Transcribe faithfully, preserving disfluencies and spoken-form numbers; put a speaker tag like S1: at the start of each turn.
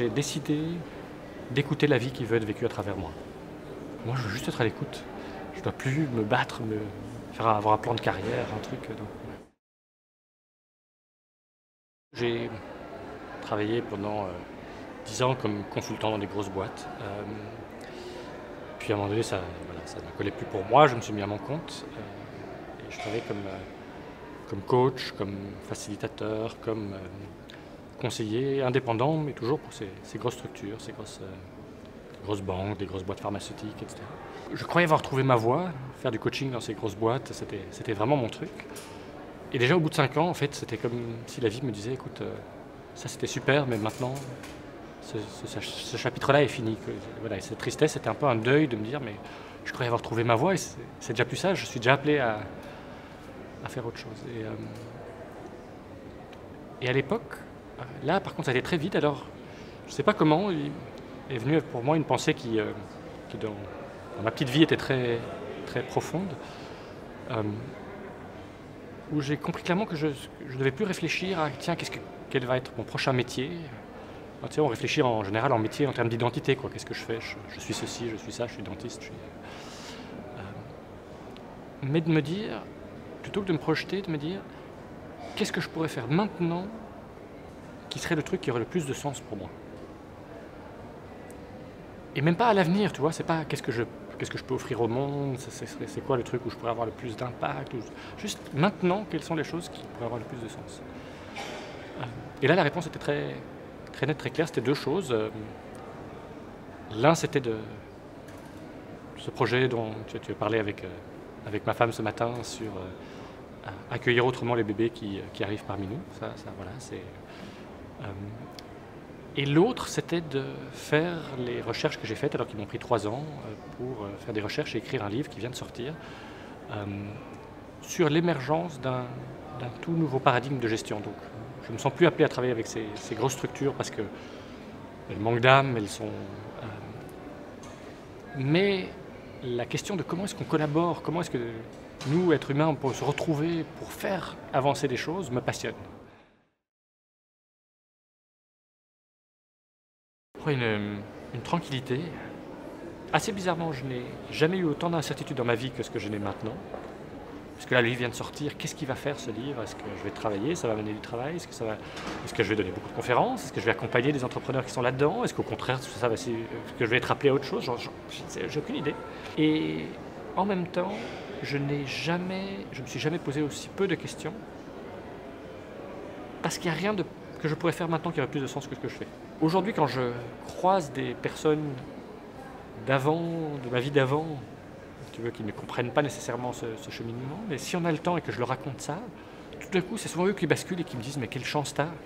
S1: j'ai décidé d'écouter la vie qui veut être vécue à travers moi. Moi, je veux juste être à l'écoute. Je ne dois plus me battre, me faire avoir un plan de carrière, un truc. Donc, ouais. J'ai travaillé pendant euh, dix ans comme consultant dans des grosses boîtes. Euh, puis à un moment donné, ça, voilà, ça ne collait plus pour moi. Je me suis mis à mon compte. Euh, et je travaillais comme, euh, comme coach, comme facilitateur, comme euh, conseiller indépendant, mais toujours pour ces, ces grosses structures, ces grosses, euh, des grosses banques, des grosses boîtes pharmaceutiques, et cetera. Je croyais avoir trouvé ma voie, faire du coaching dans ces grosses boîtes, c'était, c'était vraiment mon truc. Et déjà au bout de cinq ans, en fait, c'était comme si la vie me disait, écoute, euh, ça c'était super, mais maintenant, ce, ce, ce chapitre-là est fini. Que, voilà, et cette tristesse, c'était un peu un deuil de me dire, mais je croyais avoir trouvé ma voie, et c'est, c'est déjà plus ça, je suis déjà appelé à, à faire autre chose. Et, euh, et à l'époque, là, par contre, ça allait très vite, alors je ne sais pas comment, il est venu pour moi une pensée qui, euh, qui dans, dans ma petite vie, était très, très profonde, euh, où j'ai compris clairement que je ne devais plus réfléchir à, tiens, qu'est-ce que, quel va être mon prochain métier. Alors, tu sais, on réfléchit en général en métier en termes d'identité, quoi. Qu'est-ce que je fais, je, je suis ceci, je suis ça, je suis dentiste. Je suis, euh, mais de me dire, plutôt que de me projeter, de me dire, qu'est-ce que je pourrais faire maintenant qui serait le truc qui aurait le plus de sens pour moi. Et même pas à l'avenir, tu vois, c'est pas qu'est-ce que je, qu'est-ce que je peux offrir au monde, c'est, c'est, c'est quoi le truc où je pourrais avoir le plus d'impact, ou, juste maintenant, quelles sont les choses qui pourraient avoir le plus de sens. Et là, la réponse était très, très nette, très claire, c'était deux choses. L'un, c'était de ce projet dont tu, tu as parlé avec, avec ma femme ce matin sur euh, accueillir autrement les bébés qui, qui arrivent parmi nous. Ça, ça voilà, c'est... Euh, Et l'autre, c'était de faire les recherches que j'ai faites, alors qu'ils m'ont pris trois ans, pour faire des recherches et écrire un livre qui vient de sortir, euh, sur l'émergence d'un, d'un tout nouveau paradigme de gestion. Donc, je ne me sens plus appelé à travailler avec ces, ces grosses structures parce qu'elles manquent d'âme, elles sont... Euh, mais la question de comment est-ce qu'on collabore, comment est-ce que nous, êtres humains, on peut se retrouver pour faire avancer les choses, me passionne. Une, une tranquillité. Assez bizarrement, je n'ai jamais eu autant d'incertitude dans ma vie que ce que je n'ai maintenant. Parce que là, le livre vient de sortir. Qu'est-ce qu'il va faire, ce livre? Est-ce que je vais travailler? Ça va mener du travail? Est-ce que, ça va... Est-ce que je vais donner beaucoup de conférences? Est-ce que je vais accompagner des entrepreneurs qui sont là-dedans? Est-ce qu'au contraire, ça va... Est-ce que je vais être appelé à autre chose? Genre, genre, j'ai aucune idée. Et en même temps, je n'ai jamais... Je me suis jamais posé aussi peu de questions. Parce qu'il n'y a rien de... que je pourrais faire maintenant qui aurait plus de sens que ce que je fais. Aujourd'hui, quand je croise des personnes d'avant, de ma vie d'avant, tu veux, qui ne comprennent pas nécessairement ce, ce cheminement, mais si on a le temps et que je leur raconte ça, tout d'un coup, c'est souvent eux qui basculent et qui me disent « mais quelle chance t'as !